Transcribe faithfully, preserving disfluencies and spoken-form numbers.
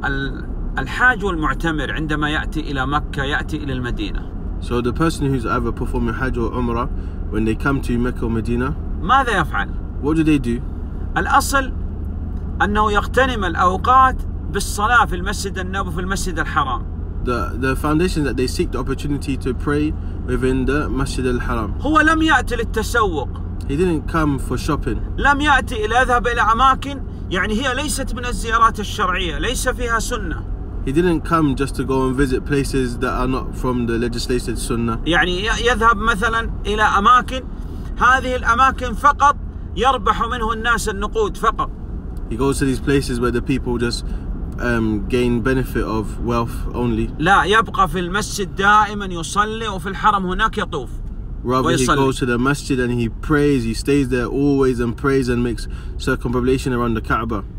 الحاج والمعتمر عندما يأتي إلى مكة يأتي إلى المدينة. So the person who's either performing Hajj or Umrah, when they come to Mecca or Medina, ماذا يفعل؟ what do they do? الأصل أنه يغتنم الأوقات بالصلاة في المسجد النبوي في المسجد الحرام. The the foundation that they seek the opportunity to pray within the Masjid al-Haram. هو لم يأتي للتسوق. He didn't come for shopping. لم يأتي إلى يذهب إلى أماكن يعني هي ليست من الزيارات الشرعية، ليس فيها سنة. He didn't come just to go and visit places that are not from the legislated sunnah. يعني يذهب مثلا إلى أماكن هذه الأماكن فقط يربح منه الناس النقود فقط. He goes to these places where the people just um, gain benefit of wealth only. لا، يبقى في المسجد دائما يصلي وفي الحرم هناك يطوف. Rather he goes to the masjid and he prays, he stays there always and prays and makes circumambulation around the Kaaba.